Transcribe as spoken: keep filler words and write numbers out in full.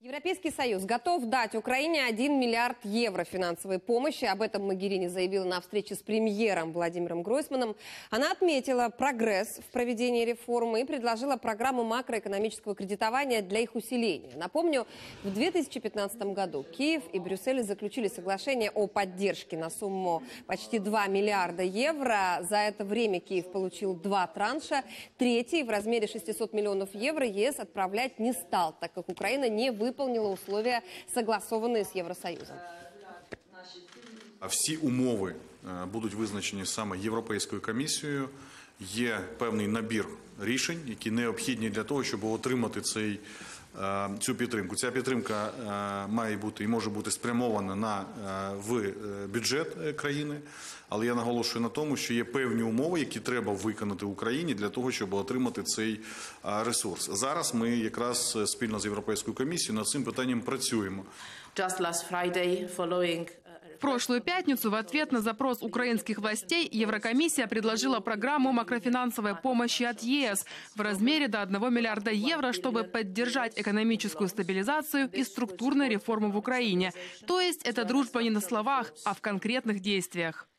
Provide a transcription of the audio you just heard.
Европейский Союз готов дать Украине один миллиард евро финансовой помощи. Об этом Могерини заявила на встрече с премьером Владимиром Гройсманом. Она отметила прогресс в проведении реформы и предложила программу макроэкономического кредитования для их усиления. Напомню, в две тысячи пятнадцатом году Киев и Брюссель заключили соглашение о поддержке на сумму почти два миллиарда евро. За это время Киев получил два транша. Третий в размере шестисот миллионов евро ЕС отправлять не стал, так как Украина не выполнила выполнила условия, согласованные з Євросоюзом. Всі умови будуть визначені саме Європейською комісією. Є певний набір рішень, які необхідні для того, щоб отримати цей, цю підтримку. Ця підтримка має бути і може бути спрямована на, в бюджет країни, але я наголошую на тому, що є певні умови, які треба виконати Україні для того, щоб отримати цей ресурс. Зараз ми якраз спільно з Європейською комісією над цим питанням працюємо. Just last Friday, following В прошлую пятницу в ответ на запрос украинских властей Еврокомиссия предложила программу макрофинансовой помощи от ЕС в размере до одного миллиарда евро, чтобы поддержать экономическую стабилизацию и структурные реформы в Украине. То есть это дружба не на словах, а в конкретных действиях.